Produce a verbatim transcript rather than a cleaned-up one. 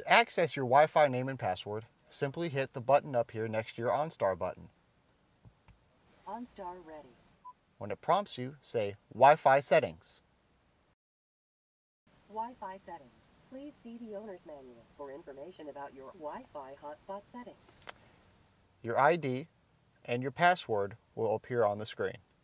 access your Wi-Fi name and password, simply hit the button up here next to your OnStar button. OnStar ready. When it prompts you, say Wi-Fi settings. Wi-Fi settings. Please see the owner's manual for information about your Wi-Fi hotspot settings. Your I D and your password will appear on the screen.